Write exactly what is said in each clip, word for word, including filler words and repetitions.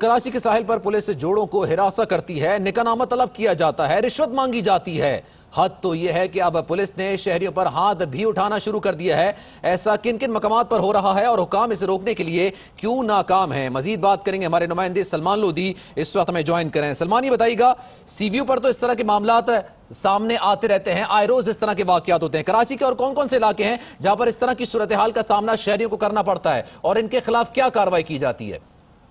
कराची के साहिल पर पुलिस जोड़ों को हिरासत करती है, निकाहनामा तलब किया जाता है, रिश्वत मांगी जाती है। हद तो यह है कि अब पुलिस ने शहरियों पर हाथ भी उठाना शुरू कर दिया है। ऐसा किन किन मकामात पर हो रहा है और हुकाम इसे रोकने के लिए क्यों नाकाम है? मजीद बात करेंगे, हमारे नुमाइंदे सलमान लोधी इस वक्त हमें ज्वाइन करें। सलमान, ये बताइएगा, सीवीओ पर तो इस तरह के मामलात सामने आते रहते हैं, आए रोज इस तरह के वाकयात होते हैं। कराची के और कौन कौन से इलाके हैं जहां पर इस तरह की सूरत हाल का सामना शहरियों को करना पड़ता है और इनके खिलाफ क्या कार्रवाई की जाती है?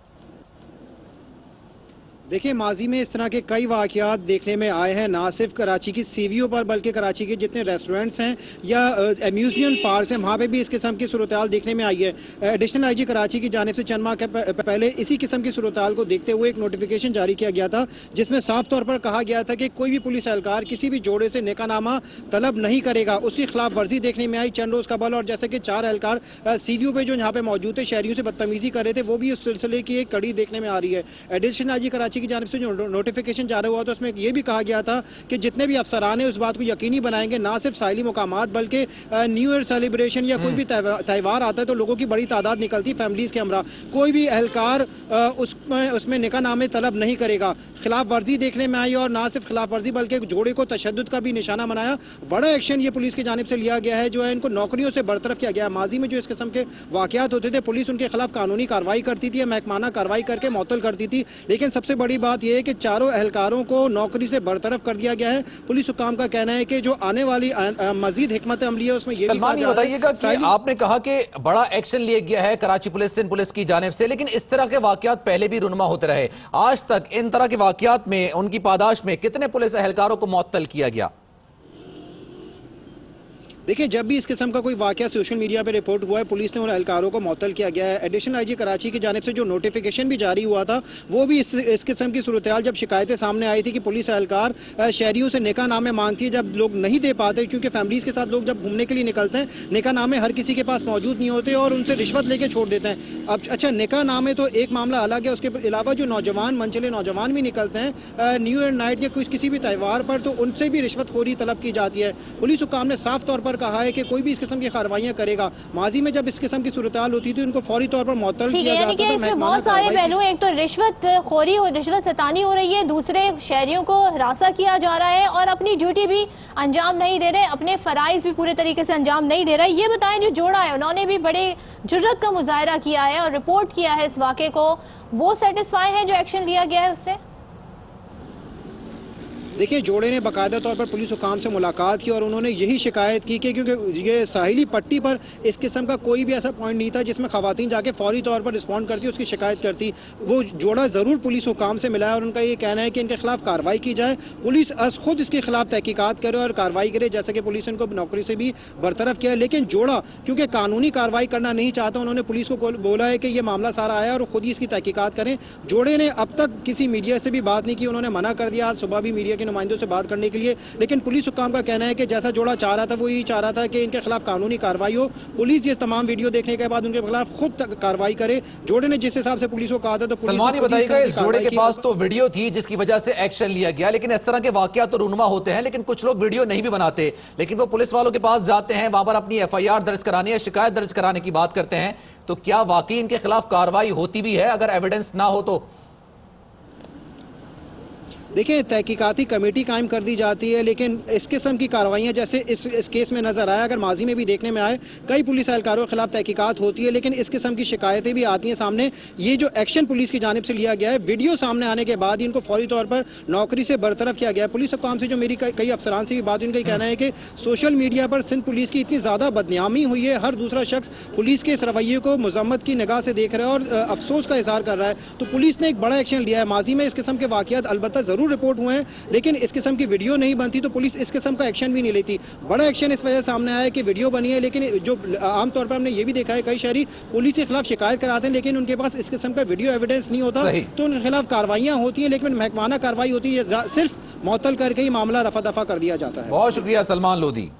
देखिए, माजी में इस तरह के कई वाक़यात देखने में आए हैं, ना सिर्फ कराची की सीवीओ पर बल्कि कराची के जितने रेस्टोरेंट्स हैं या अम्यूज़मेंट पार्क्स हैं वहाँ पे भी इस किस्म की सूरत हाल देखने में आई है। एडिशनल आईजी कराची की जानिब से चंद माह के पहले इसी किस्म की सूरत हाल को देखते हुए एक नोटिफिकेशन जारी किया गया था, जिसमें साफ तौर पर कहा गया था कि कोई भी पुलिस एहलकार किसी भी जोड़े से निकाहनामा तलब नहीं करेगा। उसकी खिलाफ वर्जी देखने में आई चंद रोज़ कबल, और जैसे कि चार एहलकार सीवीओ पे जो यहाँ पे मौजूद थे शहरियों से बदतमीजी कर रहे थे, वो भी उस सिलसिले की एक कड़ी देखने में आ रही है। एडिशनल आईजी कराची की जानिब से जो नोटिफिकेशन जारी हुआ तो उसमें यह भी कहा गया था कि जितने भी अफसरान हैं उस बात को यकीनी बनाएंगे ना सिर्फ साहिली मुकामात बल्कि न्यू ईयर सेलिब्रेशन या कोई भी त्यौहार आता है तो लोगों की बड़ी तादाद निकलती है फैमिलीज़ के हमरा, कोई भी एहलकार उसमें उसमें निकाहनामे तलब नहीं करेगा। खिलाफ वर्जी देखने में आई और ना सिर्फ खिलाफ वर्जी बल्कि एक जोड़े को तशद्दुद का भी निशाना बनाया। बड़ा एक्शन ये पुलिस की जानिब से लिया गया है, जो है इनको नौकरियों से बरतरफ किया गया है। माजी में जो इस किस्म के वाकयात होते थे पुलिस उनके खिलाफ कानूनी कार्रवाई करती थी या महकमाना कार्रवाई करके मुअत्तल करती थी, लेकिन सबसे बड़ी बात यह है कि चारों एहलकारों को नौकरी से बरतरफ कर दिया गया है। पुलिस हुकाम का कहना है कि जो आने वाली मजीद हिकमत अमली है उसमें यह भी बताइएगा कि आपने कहा कि बड़ा एक्शन लिया गया है कराची पुलिस सिंध पुलिस की जानिब से, लेकिन इस तरह के वाकयात पहले भी रुनमा होते रहे। आज तक इन तरह के वाकयात में उनकी पादाश में कितने पुलिस एहलकारों को मुअत्तल किया गया? देखिए, जब भी इस किस्म का कोई वाकया सोशल मीडिया पे रिपोर्ट हुआ है पुलिस ने उन एहलकारों को मुअत्तल किया गया है। एडिशनल आईजी कराची की जानिब से जो नोटिफिकेशन भी जारी हुआ था वो भी इस इस किस्म की सूरत हाल जब शिकायतें सामने आई थी कि पुलिस एहलकार शहरियों से निकाहनामे मांगती है जब लोग नहीं दे पाते, क्योंकि फैमिलीज़ के साथ लोग जब घूमने के लिए निकलते हैं निकाहनामे हर किसी के पास मौजूद नहीं होते और उनसे रिश्वत लेके छोड़ देते हैं। अब अच्छा, निकाहनामे तो एक मामला अलग है, उसके अलावा जो नौजवान मनचले नौजवान भी निकलते हैं न्यू ईयर नाइट या कुछ किसी भी त्यौहार पर तो उनसे भी रिश्वतखोरी तलब की जाती है। पुलिस हुकाम ने साफ तौर पर कहा है कि कोई भी इस किस्म की कार्रवाइयां करेगा। माजी में जब इस किस्म की सूरत हाल होती थी उनको फौरी तौर पर मुअत्तल किया जाता था। इसमें बहुत सारे पहलू हैं, एक तो रिश्वत खोरी हो रिश्वत सतानी हो रही है, दूसरे शहरियों को हिरासत किया जा रहा है और अपनी ड्यूटी भी अंजाम नहीं दे रहे, अपने फराइज भी पूरे तरीके से अंजाम नहीं दे रहे। ये बताएं, जो जोड़ा है उन्होंने भी बड़े जुर्रत का मुजाहरा किया है और रिपोर्ट किया है इस वाक़े को, वो सेटिस्फाई है जो एक्शन लिया गया है उससे? देखिए, जोड़े ने बाकायदा तौर पर पुलिस हुकाम से मुलाकात की और उन्होंने यही शिकायत की कि क्योंकि ये साहिली पट्टी पर इस किस्म का कोई भी ऐसा पॉइंट नहीं था जिसमें खवातीन जाके फौरी तौर पर रिस्पॉन्ड करती उसकी शिकायत करती। वो जोड़ा ज़रूर पुलिस हुकाम से मिला है और उनका ये कहना है कि इनके खिलाफ कार्रवाई की जाए, पुलिस अस खुद इसके खिलाफ तहकीकात करे और कार्रवाई करे, जैसे कि पुलिस इनको नौकरी से भी बरतरफ किया है। लेकिन जोड़ा क्योंकि कानूनी कार्रवाई करना नहीं चाहता, उन्होंने पुलिस को बोला है कि ये मामला सारा आया और खुद ही इसकी तहकीकात करें। जोड़े ने अब तक किसी मीडिया से भी बात नहीं की, उन्होंने मना कर दिया आज सुबह भी मीडिया के नुमाइंदों से बात करने के लिए, लेकिन पुलिस हुकाम का कहना है कि जैसा जोड़ा चाह रहा था वो यही चाह रहा था कि इनके खिलाफ कानूनी कार्रवाई हो। पुलिस ये तमाम वीडियो देखने के बाद उनके खिलाफ खुद कार्रवाई करे। जोड़े ने जिस हिसाब से पुलिस को कहा था तो सलमान ये बताइएगा, इस जोड़े के पास तो वीडियो थी जिसकी वजह से एक्शन लिया गया, लेकिन इस तरह के वाकयात तो रुनमा होते हैं, लेकिन कुछ लोग वीडियो नहीं भी बनाते, लेकिन वो पुलिस वालों के पास जाते हैं, वहां पर अपनी एफ आई आर दर्ज कराने या शिकायत दर्ज कराने की बात करते हैं। तो क्या वाकई इनके खिलाफ कार्रवाई होती भी है अगर एविडेंस ना हो तो? देखिए, तहकीकाती कमेटी कायम कर दी जाती है, लेकिन इस किस्म की कार्रवाइयाँ जैसे इस इस केस में नज़र आया, अगर माजी में भी देखने में आए कई पुलिस एहलकारों के खिलाफ तहकीकात होती है, लेकिन इस किस्म की शिकायतें भी आती हैं सामने। ये जो एक्शन पुलिस की जानिब से लिया गया है, वीडियो सामने आने के बाद ही इनको फौरी तौर पर नौकरी से बरतरफ किया गया है। पुलिस हुकाम से जो मेरी कई अफसरान से भी बात, उनका कहना है कि सोशल मीडिया पर सिंध पुलिस की इतनी ज़्यादा बदनामी हुई है, हर दूसरा शख्स पुलिस के इस रवैये को मजम्मत की निगाह से देख रहा है और अफसोस का इजहार कर रहा है। तो पुलिस ने एक बड़ा एक्शन लिया है। माजी में इस किस्म के वाकयात अलबत्ता ज़रूर रिपोर्ट हुए हैं, लेकिन इस किस्म की वीडियो नहीं बनती तो पुलिस इस किस्म का एक्शन भी नहीं लेती। बड़ा एक्शन इस वजह सामने आया कि वीडियो बनी है, लेकिन जो आमतौर पर हमने ये भी देखा है कई शहरी पुलिस के खिलाफ शिकायत कराते हैं लेकिन उनके पास इस किस्म का वीडियो एविडेंस नहीं होता, तो उनके खिलाफ कार्रवाइयाँ होती हैं, लेकिन महकमाना कार्रवाई होती है, सिर्फ मुअत्तल करके ही मामला रफा दफा कर दिया जाता है। बहुत शुक्रिया सलमान लोधी।